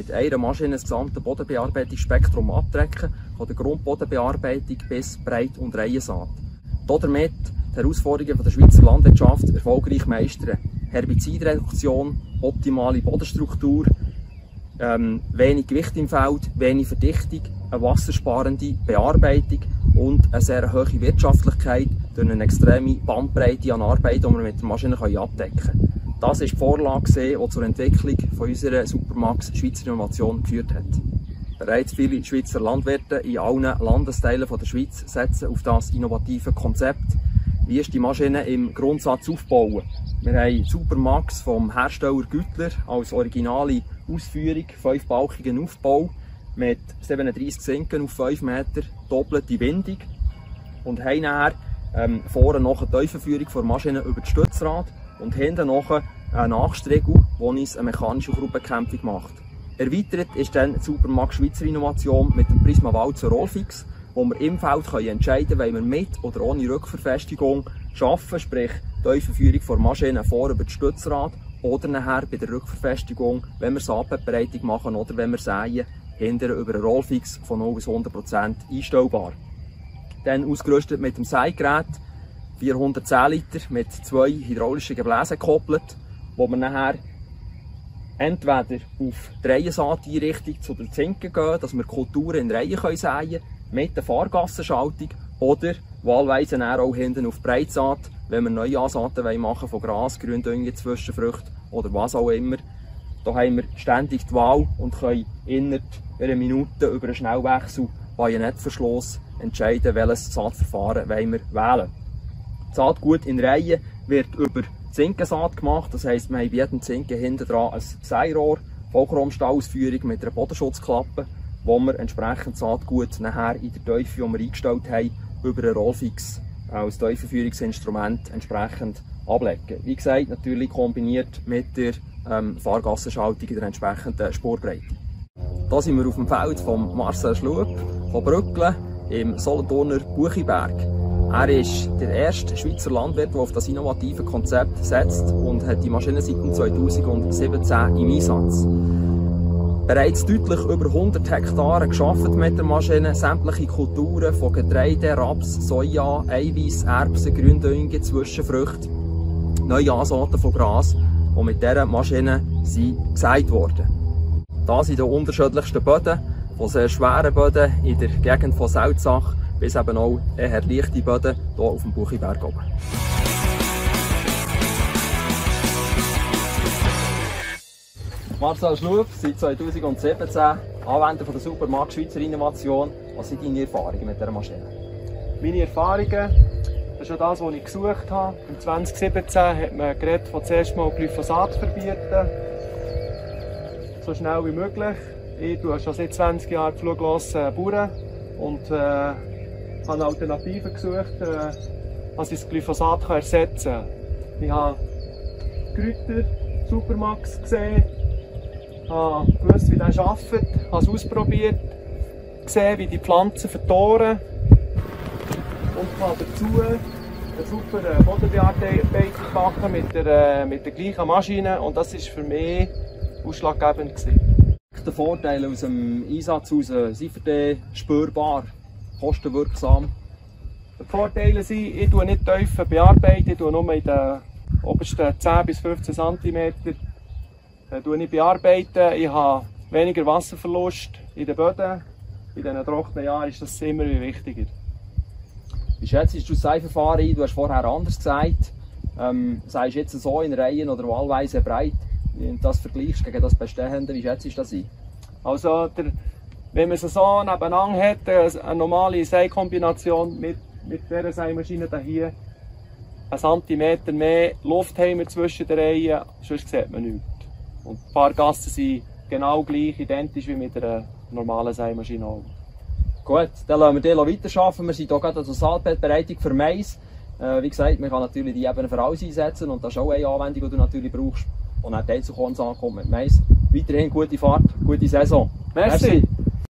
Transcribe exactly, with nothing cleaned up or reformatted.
mit einer Maschine das gesamte Bodenbearbeitungsspektrum abdecken, von der Grundbodenbearbeitung bis Breit- und Reihensaat. Damit die Herausforderungen der Schweizer Landwirtschaft erfolgreich meistern. Herbizidreduktion, optimale Bodenstruktur, ähm, wenig Gewicht im Feld, wenig Verdichtung, eine wassersparende Bearbeitung und eine sehr hohe Wirtschaftlichkeit durch eine extreme Bandbreite an Arbeit, die wir mit der Maschine abdecken können. Das ist die Vorlage, die zur Entwicklung von unserer Supermax Schweizer Innovation geführt hat. Bereits viele Schweizer Landwirte in allen Landesteilen der Schweiz setzen auf das innovative Konzept. Wie ist die Maschine im Grundsatz aufbauen? Wir haben die Supermax vom Hersteller Güttler als originale Ausführung, fünfbalkigen Aufbau mit siebenunddreissig Zinken auf fünf Meter, doppelte Windung und haben nachher ähm, vorne noch eine Tiefenführung der Maschine über das Stützrad und hinten noch einen Nachstriegel, der uns eine mechanische Gruppenkämpfung macht. Erweitert ist dann die Supermax Schweizer Innovation mit dem Prisma Walzer Rollfix, wo wir im Feld können entscheiden können, wollen wir mit oder ohne Rückverfestigung arbeiten, sprich die Tiefenführung der Maschine vor über das Stützrad oder nachher bei der Rückverfestigung, wenn wir Saatbearbeitung machen oder wenn wir säen, hinterher über einen Rollfix von null bis hundert Prozent einstellbar. Dann ausgerüstet mit dem Sägerät, vierhundertzehn Liter mit zwei hydraulischen Gebläsen gekoppelt, wo wir nachher entweder auf die Reihensaateinrichtung zu den Zinken gehen, dass wir Kulturen in Reihen säen können, mit der Fahrgassenschaltung oder wahlweise auch hinten auf Breitsaat, wenn wir neue Ansaaten machen von Gras, Gründünge, Zwischenfrüchten oder was auch immer. Da haben wir ständig die Wahl und können innerhalb einer Minute über einen Schnellwechsel Bajonettverschluss entscheiden, welches Saatverfahren wollen wir wählen. Das Saatgut in Reihen wird über Zinkensaat gemacht, das heisst, wir haben bei jedem Zinken hinten dran ein Seirohr, Vollchromstahlausführung mit einer Bodenschutzklappe, wo wir entsprechend Saatgut nachher in der Tiefe, die wir eingestellt haben, über einen Rollfix als Tiefenführungsinstrument entsprechend ablegen. Wie gesagt, natürlich kombiniert mit der ähm, Fahrgassenschaltung in der entsprechenden Spurbreite. Hier sind wir auf dem Feld von Marcel Schlup von Brückle im Solothurner Buchiberg. Er ist der erste Schweizer Landwirt, der auf das innovative Konzept setzt und hat die Maschine seit zweitausendsiebzehn im Einsatz. Bereits deutlich über hundert Hektare geschafft mit der Maschine, sämtliche Kulturen von Getreide, Raps, Soja, Eiweiß, Erbsen, Gründünge, Zwischenfrüchte, neue Ansaaten von Gras, die mit dieser Maschine sind gesät wurden. Das sind die unterschiedlichsten Böden, von sehr schweren Böden in der Gegend von Selzach bis eben auch eher leichte Böden hier auf dem Buchiberg oben. Marcel Schlup, seit zweitausendsiebzehn Anwender von der Supermax Schweizer Innovation. Was sind deine Erfahrungen mit dieser Maschine? Meine Erfahrungen, das ist auch das, was ich gesucht habe. Im zweitausendsiebzehn hat man geredet von zuerst mal Glyphosat verbieten. So schnell wie möglich. Ich tue schon seit zwanzig Jahren pfluglosen Bauern und äh, habe Alternativen gesucht, äh, was ich das Glyphosat kann ersetzen kann. Ich habe Kräuter Supermax gesehen, habe gewusst, wie der arbeitet, habe es ausprobiert, gesehen, wie die Pflanzen vertoren und habe dazu eine super Bodenbearbeitung machen mit der, mit der gleichen Maschine und das war für mich ausschlaggebend gewesen. Die Vorteile aus dem Einsatz aus sind für dich spürbar, kostenwirksam? Die Vorteile sind, ich tue nicht tief bearbeiten, ich tue nur in den obersten zehn bis fünfzehn Zentimeter ich bearbeiten. Ich habe weniger Wasserverlust in den Böden. In diesen trockenen Jahren ist das immer wichtiger. Wie schätzt du das Säverfahren ein? Du hast vorher anders gesagt. Ähm, sagst du jetzt so in Reihen oder wahlweise breit? Wenn du das vergleichst gegen das Bestehende, wie schätzt du das ein? Also, der, wenn man es so nebeneinander hat, eine normale Säkombination mit, mit dieser Sämaschine hier, einen Zentimeter mehr Luft haben wir zwischen den Reihen, sonst sieht man nichts. Und die Fahrgassen sind genau gleich, identisch wie mit einer normalen Sämaschine auch. Gut, dann lassen wir dich weiterarbeiten. Wir sind hier gerade an der Saatbearbeitung für Mais. Äh, wie gesagt, man kann natürlich die Ebene für alles einsetzen und das ist auch eine Anwendung, die du natürlich brauchst. Und auch die Einzelkornsaat kommt mit Mais. Weiterhin gute Fahrt, gute Saison. Merci. Merci.